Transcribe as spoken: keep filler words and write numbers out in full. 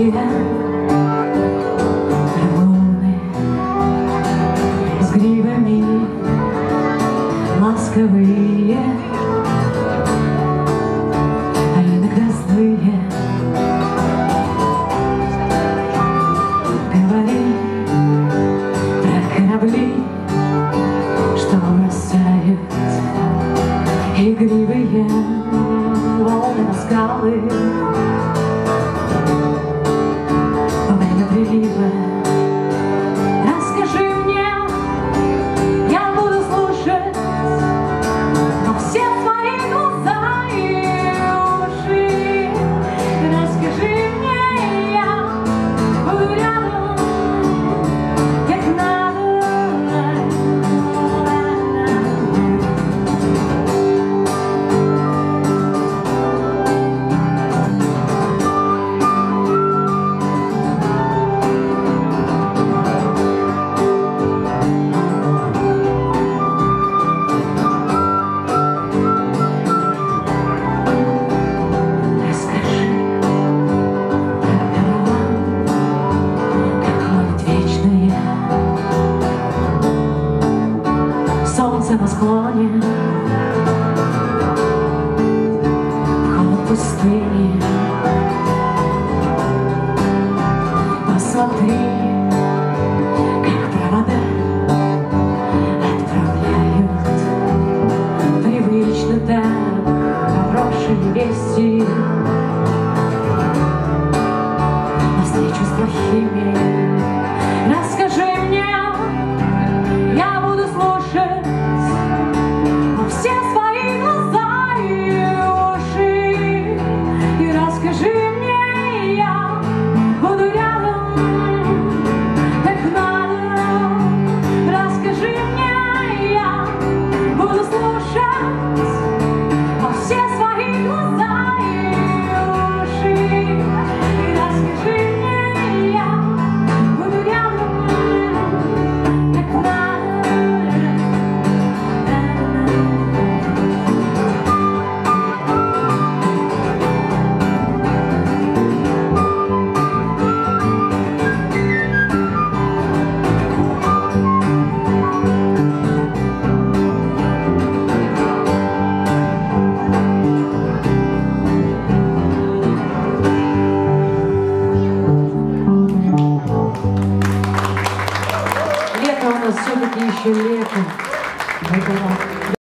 высокие луны с гривами ласковые, а иногда злые. Говори про корабли, что бросают игривые волны на скалы. Во время прилива расскажи мне, я буду слушать, но все твои глаза и уши. Расскажи мне, я буду рядом, как надо. Солнце на склоне, холод пустыни. Посмотри, как провода отправляют привычно так хорошие вести навстречу с плохими. Расскажи мне, я буду слушать, но все свои глаза и уши. И расскажи мне, я буду рядом, как надо. Расскажи мне, я буду слушать, но все свои глаза и уши. И расскажи мне, я буду рядом, как надо. Лето у нас все-таки еще лето.